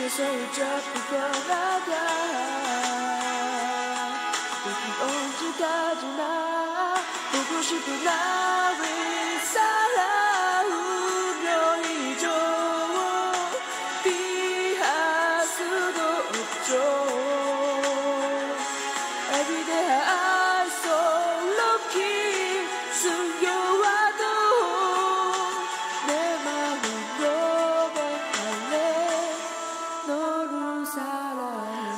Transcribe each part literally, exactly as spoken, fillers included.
손을 잡고 떠나가 여기 언제까지나 보고 싶은 나를 살아오며 잊어 피할 수도 없죠. Everyday I so lucky 숨겨와도 내 마음으로 고백할래 너를 사랑해.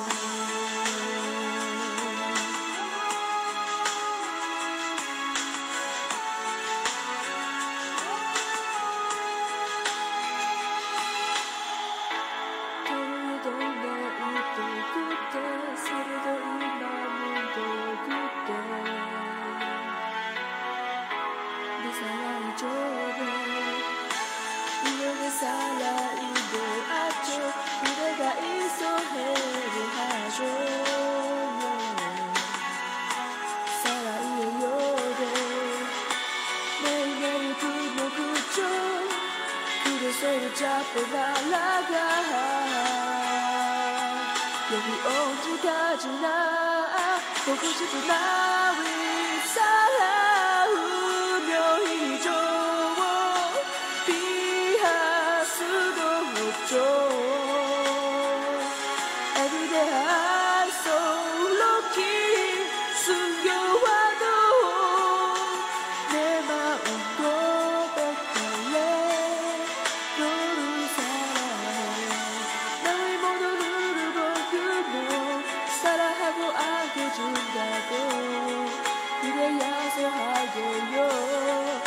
겨울도 내일도 그때 새로도 이 마음도 그때 내 사랑이 좁아 이렇게 살아있고 아죠 그대가 있어 해를 하죠 살아있어요 매일매일 굶어 그죠 그대 손을 잡고 날아가 여기 언제까지나 보고 싶은 나를 살아오며 잊어 피할 수도 없죠. Everyday I so lucky 숨겨와도 내 마음 고백할래 너를 사랑해. 너의 모든 누르고 그모 사랑하고 안겨준다고 그래야서 하게요.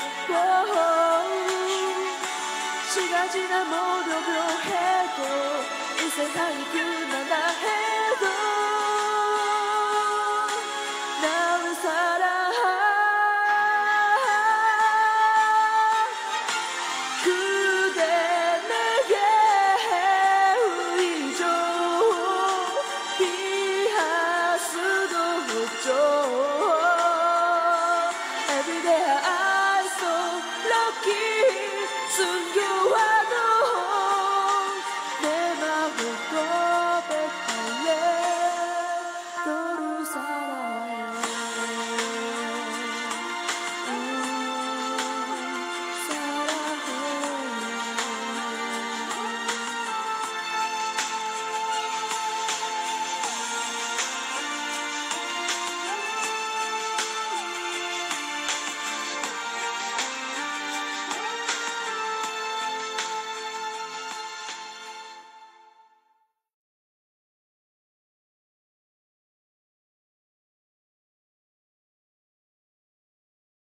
시간 지나 모르려 해도 이 세상이 그만 나 해